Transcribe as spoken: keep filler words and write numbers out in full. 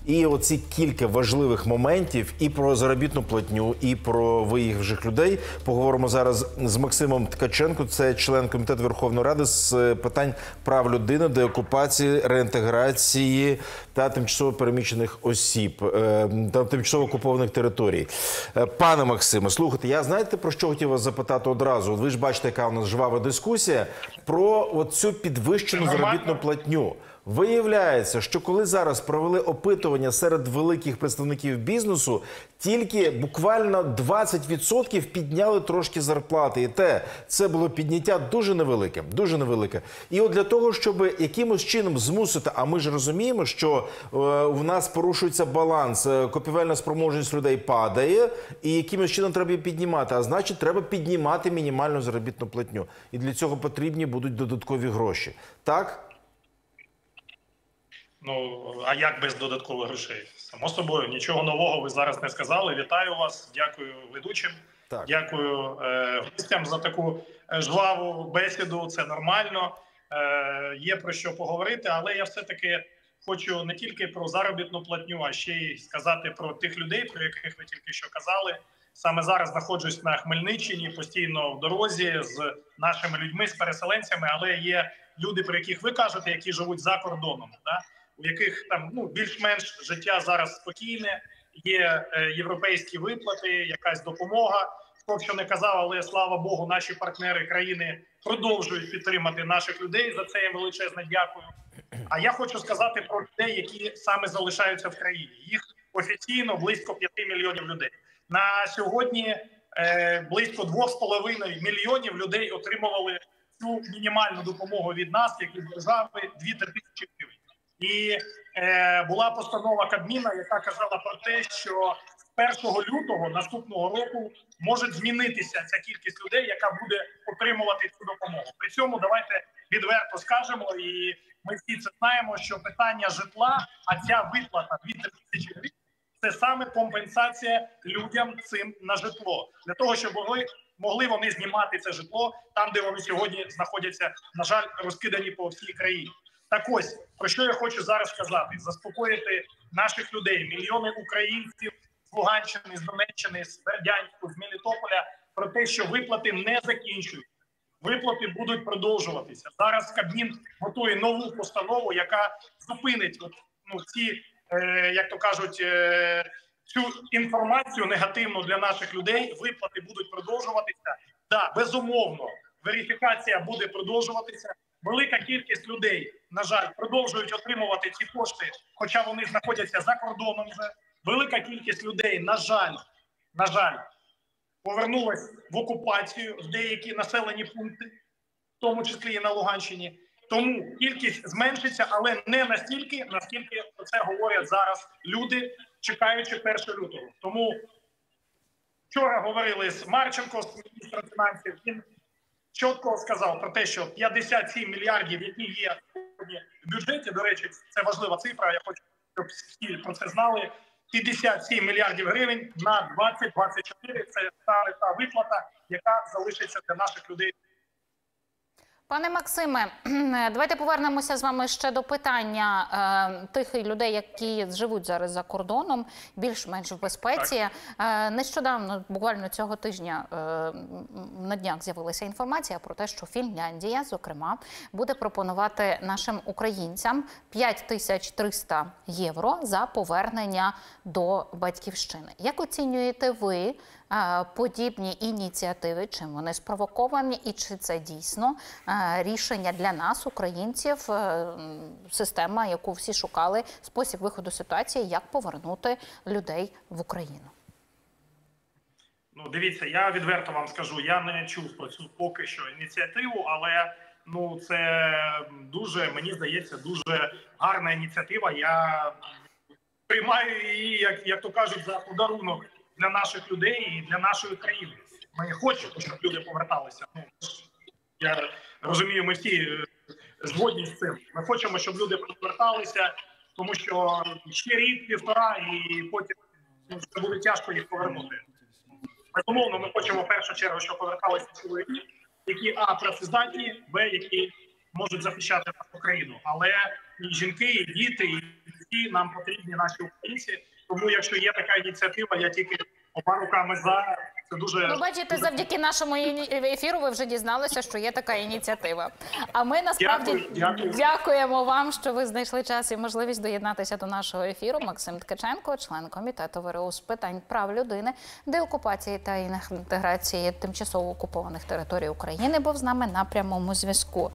І оці кілька важливих моментів і про заробітну платню, і про виїжджих людей поговоримо зараз з Максимом Ткаченко. Це член Комітету Верховної Ради з питань прав людини, деокупації, реінтеграції та тимчасово переміщених осіб, та тимчасово окупованих територій. Пане Максиме, слухайте, я знаєте, про що хотів вас запитати одразу? Ви ж бачите, яка у нас жвава дискусія про цю підвищену заробітну платню. Виявляється, що коли зараз провели опитування серед великих представників бізнесу, тільки буквально двадцять відсотків підняли трошки зарплати. І те, це було підняття дуже невелике, дуже невелике. І от для того, щоб якимось чином змусити, а ми ж розуміємо, що е, в нас порушується баланс, е, купівельна спроможність людей падає, і якимось чином треба її піднімати, а значить, треба піднімати мінімальну заробітну платню. І для цього потрібні будуть додаткові гроші. Так? Ну, а як без додаткових грошей? Само собою, нічого нового ви зараз не сказали. Вітаю вас, дякую ведучим, так. Дякую е, гостям за таку жваву бесіду, це нормально, е, є про що поговорити, але я все-таки хочу не тільки про заробітну платню, а ще й сказати про тих людей, про яких ви тільки що казали. Саме зараз знаходжусь на Хмельниччині, постійно в дорозі з нашими людьми, з переселенцями, але є люди, про яких ви кажете, які живуть за кордоном, да? У яких там ну більш-менш життя зараз спокійне, є е, європейські виплати, якась допомога. Хто б що не казав, але слава Богу, наші партнери країни продовжують підтримати наших людей. За це я величезне дякую. А я хочу сказати про людей, які саме залишаються в країні. Їх офіційно близько п'яти мільйонів людей. На сьогодні е, близько двох з половиною мільйонів людей отримували цю мінімальну допомогу від нас, як від держави, дві-три тисячі гривень. І е, була постанова Кабміна, яка казала про те, що з першого лютого наступного року може змінитися ця кількість людей, яка буде отримувати цю допомогу. При цьому давайте відверто скажемо, і ми всі це знаємо, що питання житла, а ця виплата дві-три тисячі гривень, це саме компенсація людям цим на житло. Для того, щоб могли, могли вони знімати це житло там, де вони сьогодні знаходяться, на жаль, розкидані по всій країні. Так ось, про що я хочу зараз сказати? Заспокоїти наших людей, мільйони українців з Луганщини, з Донеччини, з Бердянську, з Мелітополя, про те, що виплати не закінчуються. Виплати будуть продовжуватися. Зараз Кабмін готує нову постанову, яка зупинить ну, ці, е, як то кажуть, е, цю інформацію негативну для наших людей. Виплати будуть продовжуватися. Так, да, безумовно, верифікація буде продовжуватися. Велика кількість людей, на жаль, продовжують отримувати ці кошти, хоча вони знаходяться за кордоном вже. Велика кількість людей, на жаль, на жаль, повернулась в окупацію, в деякі населені пункти, в тому числі і на Луганщині. Тому кількість зменшиться, але не настільки, наскільки про це говорять зараз люди, чекаючи першого лютого. Тому вчора говорили з Марченко, з міністром фінансів, він чітко сказав про те, що п'ятдесят сім мільярдів, які є сьогодні в бюджеті, до речі, це важлива цифра, я хочу, щоб всі про це знали, п'ятдесят сім мільярдів гривень на двадцять двадцять чотири – це та, та виплата, яка залишиться для наших людей. Пане Максиме, давайте повернемося з вами ще до питання е, тих людей, які живуть зараз за кордоном, більш-менш в безпеці. Е, нещодавно, буквально цього тижня, е, на днях з'явилася інформація про те, що Фінляндія, зокрема, буде пропонувати нашим українцям п'ять тисяч триста євро за повернення до батьківщини. Як оцінюєте ви подібні ініціативи, чим вони спровоковані і чи це дійсно рішення для нас, українців, система, яку всі шукали, спосіб виходу з ситуації, як повернути людей в Україну? Ну, дивіться, я відверто вам скажу, я не чув про цю поки що ініціативу, але ну, це дуже, мені здається, дуже гарна ініціатива. Я приймаю її, як, як то кажуть, за подарунок для наших людей і для нашої країни. Ми хочемо, щоб люди поверталися. Ну, я розумію, ми всі згодні з цим. Ми хочемо, щоб люди поверталися, тому що ще рік, півтора, і потім це буде тяжко їх повернути. Безумовно, ми хочемо в першу чергу, щоб поверталися чоловіки, які, а, працездатні, б, які можуть захищати нашу країну. Але і жінки, і діти, і всі нам потрібні наші українці. Тому, якщо є така ініціатива, я тільки оба руками за. Це дуже... Ну, бачите, завдяки нашому ефіру ви вже дізналися, що є така ініціатива. А ми насправді дякую, дякую. дякуємо вам, що ви знайшли час і можливість доєднатися до нашого ефіру. Максим Ткаченко, член комітету ВРУ з питань прав людини, деокупації та інтеграції тимчасово окупованих територій України, був з нами на прямому зв'язку.